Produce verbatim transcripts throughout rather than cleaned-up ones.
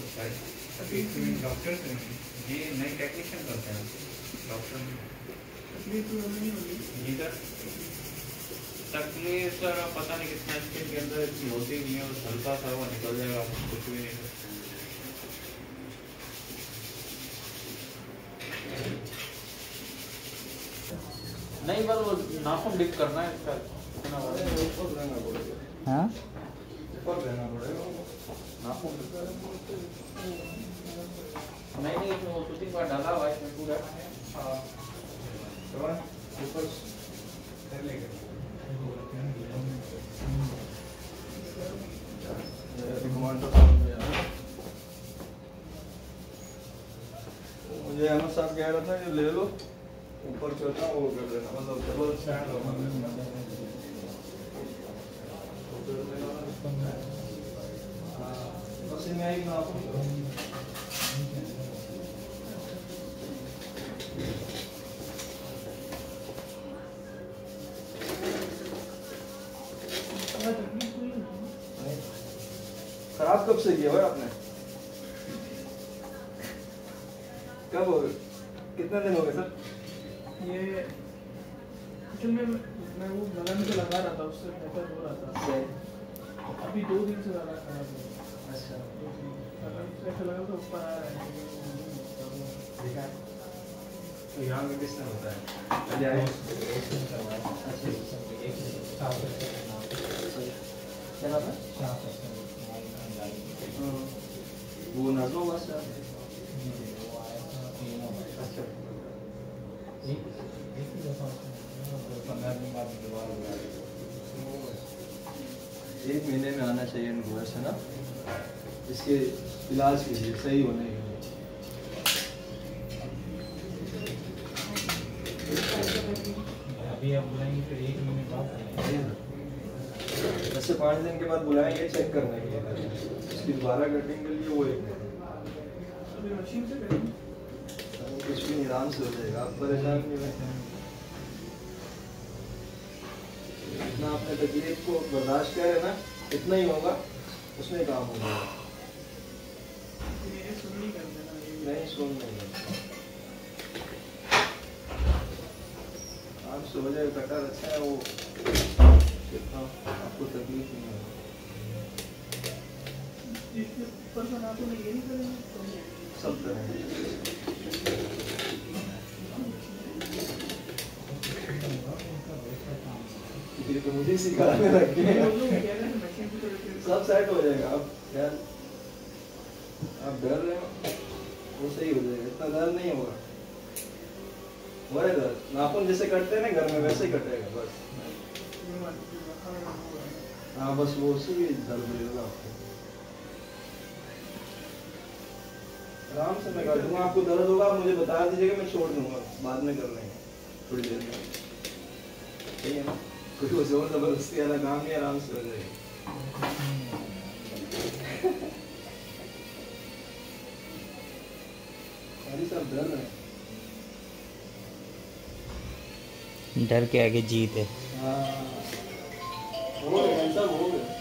अभी डॉक्टर ये नई टेक्नीशियन करते हैं डॉक्टर जी सर। तकलीफ सर पता नहीं कितना स्किन के अंदर इतनी होती नहीं है, और हल्का सा वो निकल जाएगा, कुछ भी नहीं। नहीं बस वो नाखून डिप करना है इसका। हाँ नहीं नहीं इसमें वो शूटिंग का डाला हुआ है इसमें पूरा। मुझे अहमद साहब कह रहा था कि ले लो ऊपर चढ़ता वो कर देना, मतलब डबल स्टैंड होगा। बस इनमें एक ना खराब कब से किया भाई आपने? कब हो गए? कितने दिन हो गए सर? ये एक्चुअली में मैं वो गला में तो लगा रहा था, उससे बेहतर हो रहा था। अभी दो दिन से ज़्यादा खराब हो गया। अच्छा ऐसा लगा तो ऊपर आ रहा है। तो यहाँ में किस तरह होता है? क्या नाम है? वो नाजो बस अच्छा एक महीने में आना चाहिए इनको वैसे ना, इसके इलाज के लिए सही होने के लिए। अभी आप बुलाएंगे फिर एक महीने बाद वैसे पाँच दिन के बाद बुलाएंगे चेक करने के लिए, इसकी दोबारा कटिंग के लिए वो एक मशीन से करेंगे कुछ भी आराम से हो जाएगा, आप परेशान नहीं होंगे। इतना आपने तकलीफ को बर्दाश्त करे ना, इतना ही होगा, उसमें काम हो जाएगा। नहीं सुन नहीं आप सो जाए, कटर अच्छा है वो, आपको तकलीफ नहीं होगी। सब तरह तो मुझे सिखाने लगे सब सेट हो जाएगा। आप यार आप डर रहे हो, वो सही हो जाएगा, इतना दर्द नहीं होगा। वो है दर्द नाखून जैसे कटते हैं ना घर में, वैसे ही कटेगा बस। हाँ बस वो उसी भी दर्द मिलेगा आपको। आराम से मैं कर दूंगा, आपको दर्द होगा आप मुझे बता दीजिएगा, मैं छोड़ दूंगा, बाद में कर लेंगे थोड़ी देर में, ठीक है ना? कोई जोर जबरदस्ती वाला काम नहीं, आराम से हो जाएगा। अरे सब डर रहे हैं, डर के आगे जीत है। हाँ हो गया सब हो गया।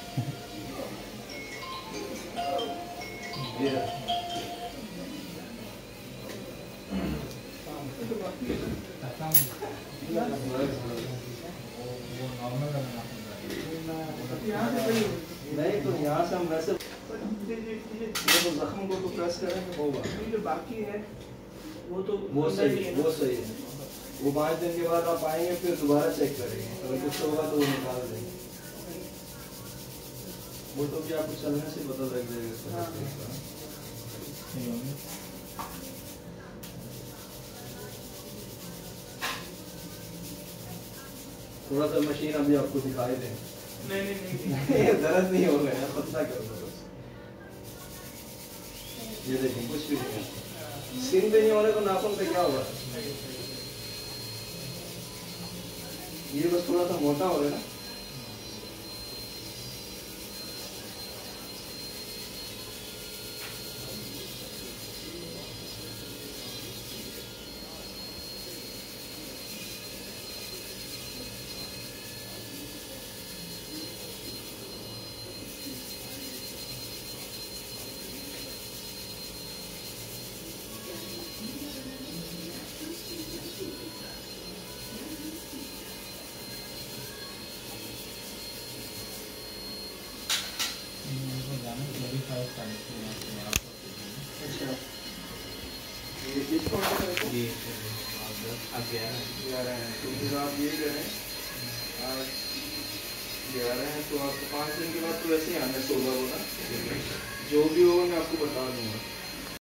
नहीं तो यहाँ से हम वैसे तो जख्म को तो प्रेस करेंगे होगा, जो बाकी है वो तो वो सही है, वो सही है। वो पाँच दिन के बाद आप आएंगे फिर दोबारा चेक करेंगे, अगर कुछ होगा तो वो निकाल देंगे। वो तो भी आपको चलने से पता लग जाएगा। थोड़ा सा मशीन अभी आपको दिखाई दें। नहीं नहीं नहीं दर्द नहीं हो गया, पता कर दो बस। ये देखिए कुछ भी नहीं, स्किन पे नहीं हो रहा तो नाखून पे क्या होगा? ये बस थोड़ा सा मोटा हो रहा है ना। अच्छा ये किस कॉन्टेक्ट है जी आप ग्यारह ग्यारह हैं तो फिर आप ये करें आज ग्यारह हैं तो आपको पाँच दिन के बाद तो वैसे ही आना है सोलह को ना जो भी होगा मैं आपको बता दूंगा।